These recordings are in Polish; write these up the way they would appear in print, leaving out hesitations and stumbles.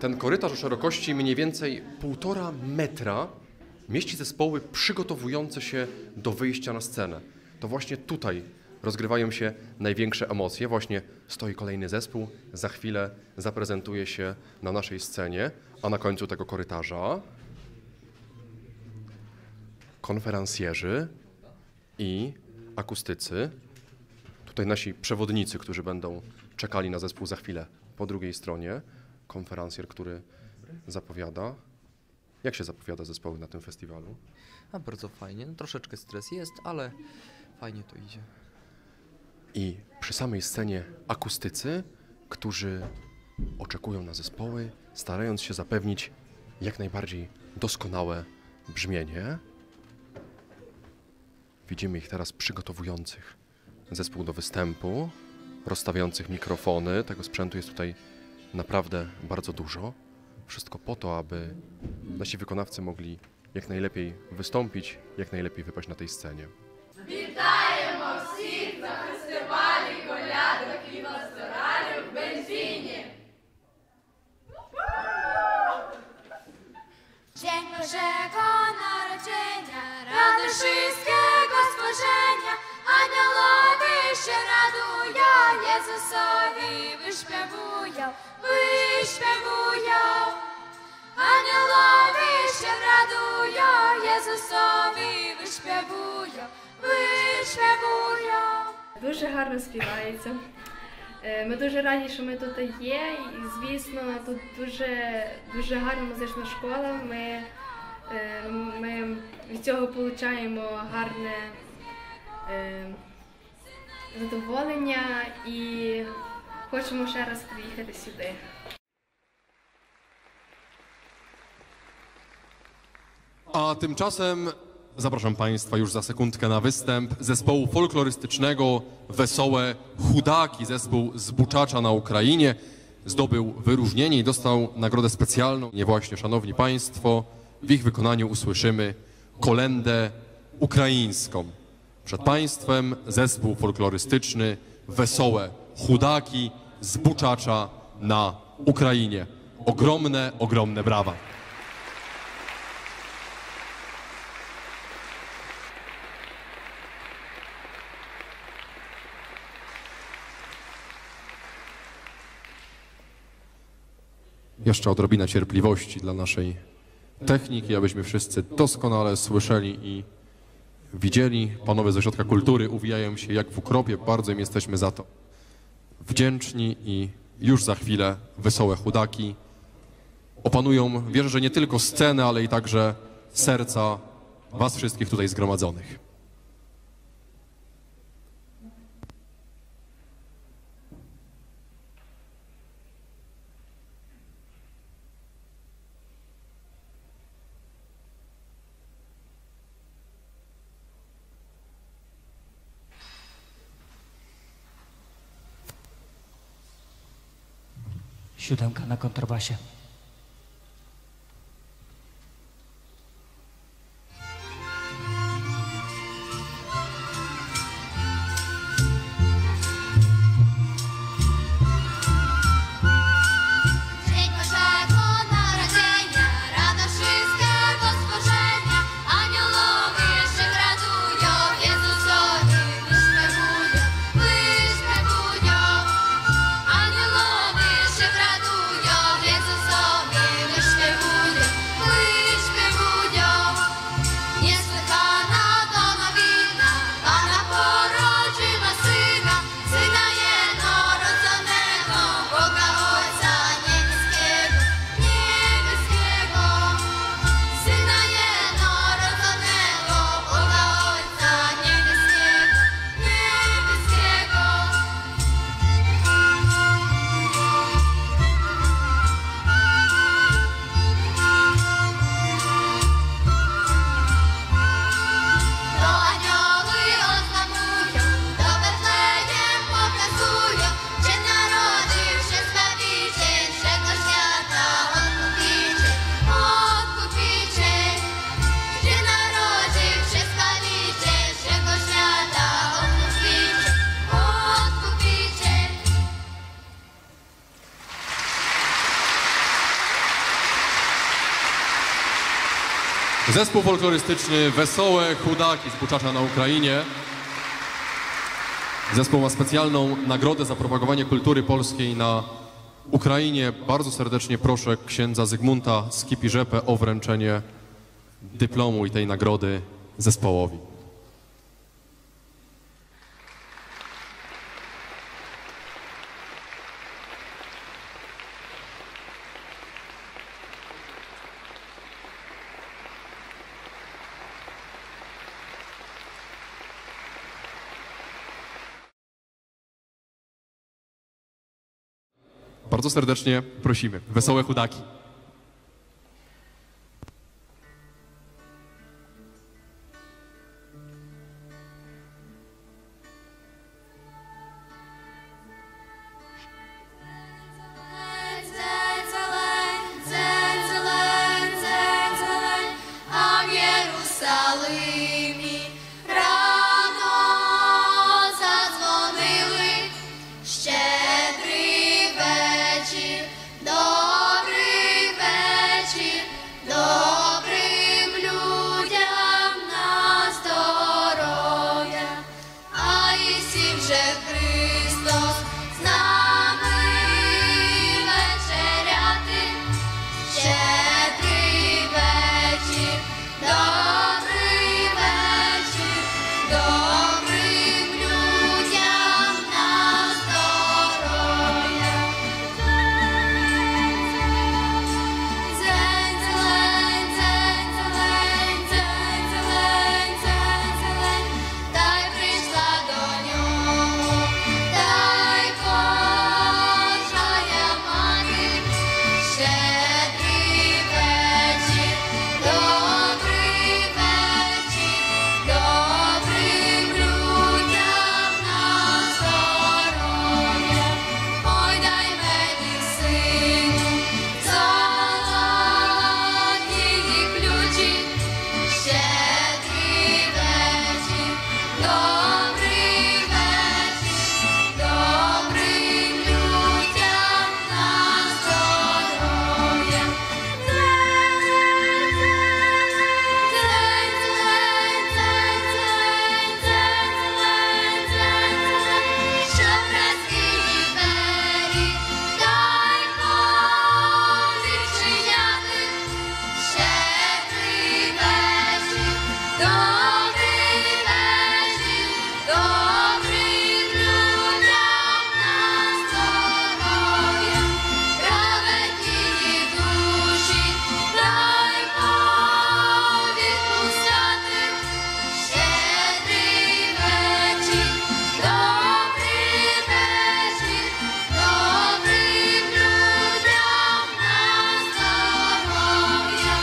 Ten korytarz o szerokości mniej więcej 1,5 metra mieści zespoły przygotowujące się do wyjścia na scenę. To właśnie tutaj rozgrywają się największe emocje. Właśnie stoi kolejny zespół, za chwilę zaprezentuje się na naszej scenie, a na końcu tego korytarza konferencjerzy i akustycy. Tutaj nasi przewodnicy, którzy będą czekali na zespół za chwilę po drugiej stronie. Konferencjer, który zapowiada. Jak się zapowiada zespoły na tym festiwalu? A bardzo fajnie. No, troszeczkę stres jest, ale fajnie to idzie. I przy samej scenie akustycy, którzy oczekują na zespoły, starając się zapewnić jak najbardziej doskonałe brzmienie. Widzimy ich teraz przygotowujących zespół do występu, rozstawiających mikrofony. Tego sprzętu jest tutaj naprawdę bardzo dużo. Wszystko po to, aby nasi wykonawcy mogli jak najlepiej wystąpić, jak najlepiej wypaść na tej scenie. Вітаємо всіх на фестивалі колядок і пасторалів в Бензині! Dzień Bożego Narodzenia, радушистського stworzenia, aniołowie się radują, Jezusowi wyśpiewują, wyśpiewują. Aniołowie się radują, Jezusowi wyśpiewują, wyśpiewują. Дуже гарно співається. Ми дуже раді, що ми тут є. І, звісно, тут дуже гарна музична школа. Ми від цього отримуємо гарне задоволення і хочемо ще раз приїхати сюди. A tymczasem zapraszam Państwa już za sekundkę na występ zespołu folklorystycznego Wesołe Chudaki. Zespół z Buczacza na Ukrainie zdobył wyróżnienie i dostał nagrodę specjalną. Nie właśnie, szanowni Państwo, w ich wykonaniu usłyszymy kolędę ukraińską. Przed Państwem zespół folklorystyczny Wesołe Chudaki z Buczacza na Ukrainie. Ogromne, ogromne brawa. Jeszcze odrobina cierpliwości dla naszej techniki, abyśmy wszyscy doskonale słyszeli i widzieli. Panowie z Ośrodka Kultury uwijają się jak w ukropie. Bardzo im jesteśmy za to wdzięczni i już za chwilę Wesołe Chudaki opanują, wierzę, że nie tylko scenę, ale i także serca Was wszystkich tutaj zgromadzonych. Siódemka na kontrabasie. Dzień Bożego Narodzenia, радушистського stworzenia, aniołowie się radują, Jezusowi wyśpiewują, wyśpiewują. Aniołowie się radują, Jezusowi Zespół folklorystyczny Wesołe Chudaki z Buczacza na Ukrainie. Zespół ma specjalną nagrodę za propagowanie kultury polskiej na Ukrainie. Bardzo serdecznie proszę księdza Zygmunta Skipirzepę o wręczenie dyplomu i tej nagrody zespołowi. Bardzo serdecznie prosimy. Wesołe Chudaki. А в Єрусалимі рано задзвонили, щедрий вечір, добрий вечір, добрим людям на здоров'я. А Ісім же Христос з нами вечеряти. Щедрий вечір, добрий вечір, добрим людям на здоров'я. Дзень, зелень, дзень, зелень, дзень, зелень, дзень, зелень, та й прийшла до нього, та й Божая мати. Щедрий вечір, добрий вечір, добрим людям на здоров'я. Ой, дай мені, сину, золоті ключі. Щедрий вечір, добрий вечір, добрим людям на здоров'я. Щоб розкриті двері, дай повідчиняти. Щедрий вечір, добрий вечір, добрим людям на здоров'я. Праведні душі, дай повідпускати. Щедрий вечір, добрий вечір, добрим людям на здоров'я.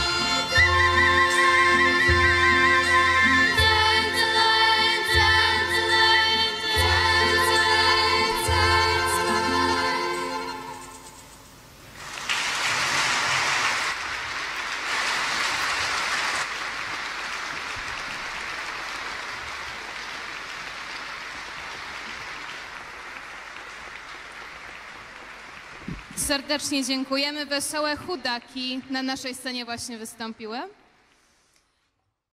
Serdecznie dziękujemy. Wesołe Chudaki na naszej scenie właśnie wystąpiły.